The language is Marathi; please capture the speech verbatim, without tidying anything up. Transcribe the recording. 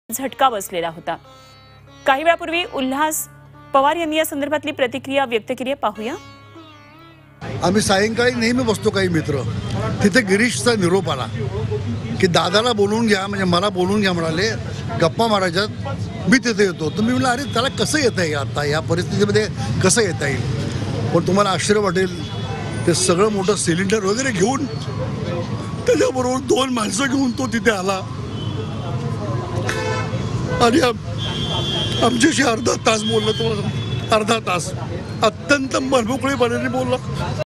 झटका बसलेला होता। काही वेळापूर्वी उल्हास पवार यांनी या संदर्भातली प्रतिक्रिया व्यक्त केली आहे, पाहूया। आम्ही सायंकाळी नेहमी बसतो काही मित्र, तिथे गिरीशचा निरोप आला की दादाला बोलवून घ्या, म्हणजे मला बोलवून घ्या म्हणाले, गप्पा मारायच्यात, मी तिथे येतो। तर मी म्हटलं अरे त्याला कसं येता येईल, आता या परिस्थितीमध्ये कसं येता येईल। पण तुम्हाला आश्चर्य वाटेल, ते सगळं मोठं सिलेंडर वगैरे घेऊन त्याच्याबरोबर दोन माणसं घेऊन तो तिथे आला आणि आमच्याशी अर्धा तास बोलला। तो अर्धा तास अत्यंत मनमोकळेपणाने बोलला।